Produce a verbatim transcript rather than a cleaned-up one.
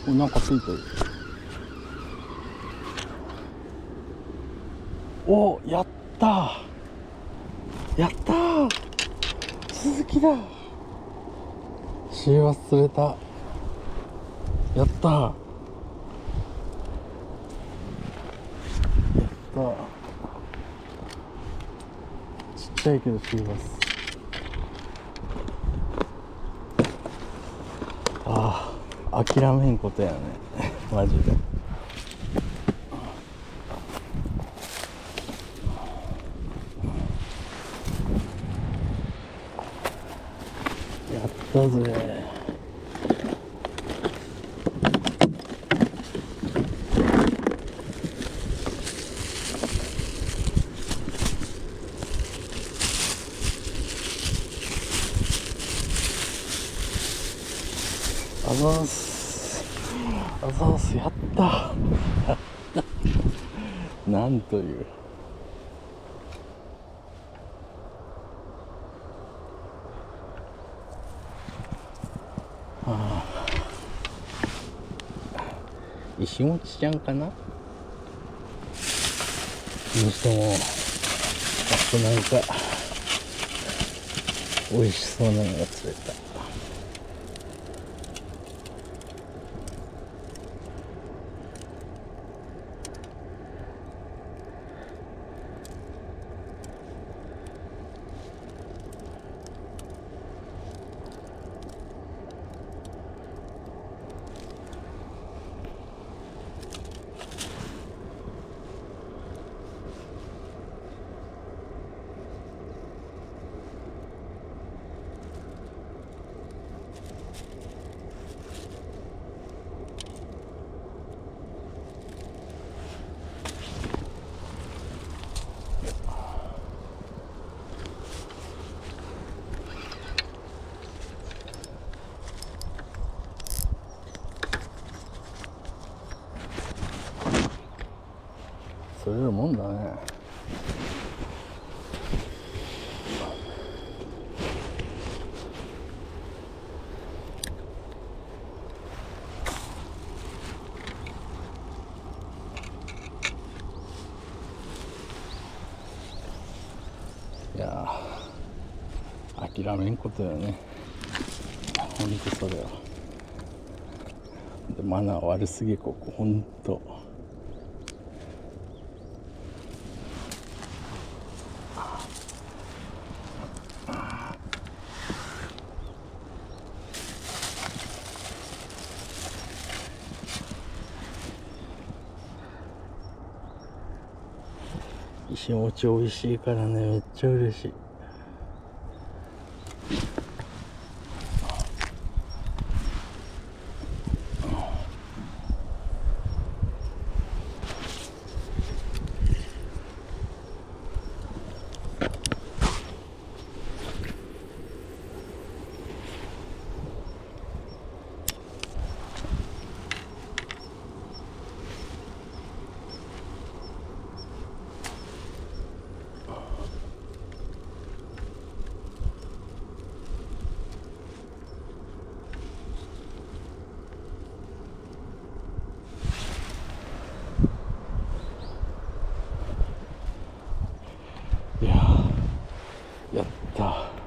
お、なんかついてる。お、やったー、やったー、続きだ。し忘れた。やったー、やったー。ちっちゃいけどシーバス。ああ、諦めんことやねマジで。やったぜ。あざーす、あざーす、やったやったなんという。ああ、石持ちちゃんかなにしても、あとなんか美味しそうなのが釣れた。釣れるもんだね。いやー、諦めんことよね。ほんとそれよ。でマナー悪すぎ、ここほんと。石餅美味しいからね、めっちゃ嬉しい。いやー、やった。